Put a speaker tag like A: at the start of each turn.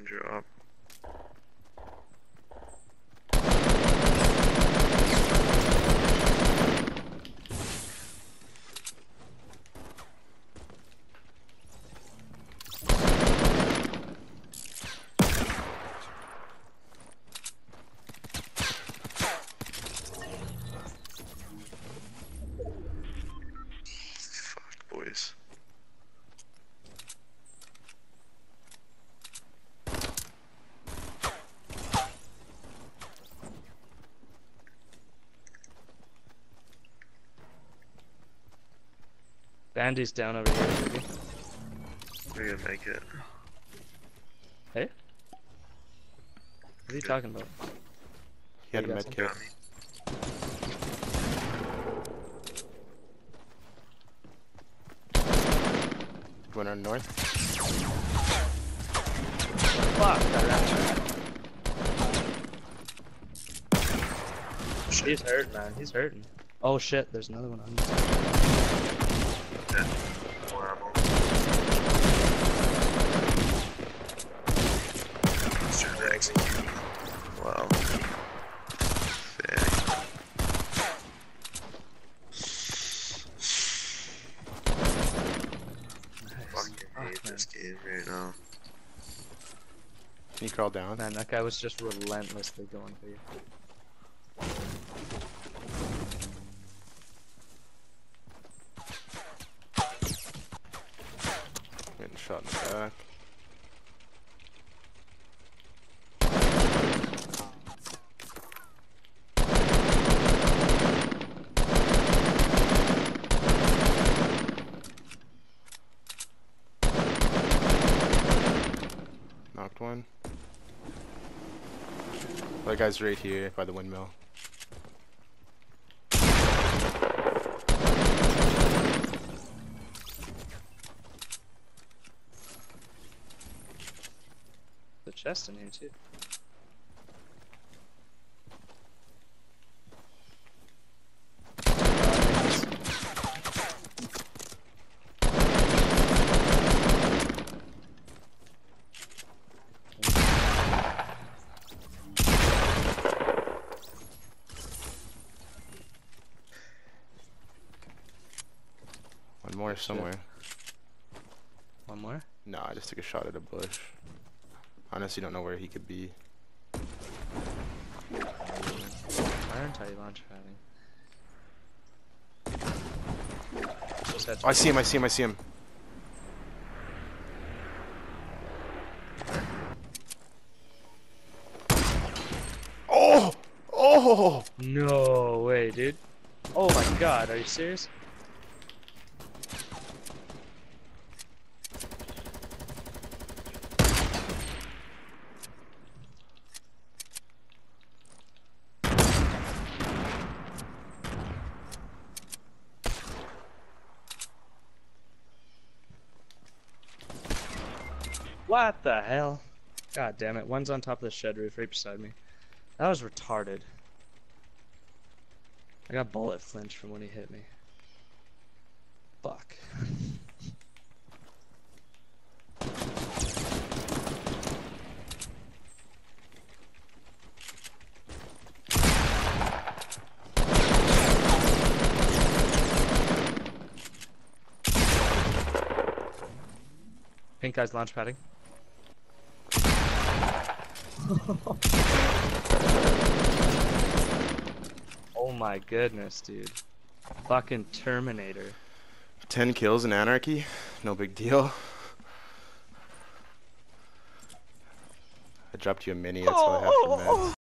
A: drop. Fuck, boys.
B: Bandy's down over here, baby.
A: We're gonna make it.
B: Hey? What are you talking about?
C: He had a
B: You got
C: med
B: some?
C: kit.
A: Got me.
C: Going on north.
B: Fuck, that rat. He's hurt, man. He's hurting. Oh shit, there's another one on this.
A: Dead. More ammo. Start executing. Wow. Sick. Fucking hate this game right now.
C: Can you crawl down?
B: Man, that guy was just relentlessly going for you.
C: Getting shot in the back. Knocked one. That guy's right here by the windmill.
B: The chest in here too.
C: One more somewhere.
B: One more?
C: No, I just took a shot at a bush. Honestly, don't know where he could be.
B: Why aren't I launch padding?
C: Oh, I see him, I see him, I see him. Oh! Oh!
B: No way, dude. Oh my god, are you serious? What the hell? God damn it. One's on top of the shed roof right beside me. That was retarded. I got bullet flinch from when he hit me. Fuck. Pink guy's launch padding. Oh my goodness, dude. Fucking Terminator.
C: 10 kills in Anarchy? No big deal. I dropped you a mini, that's all I have for meds.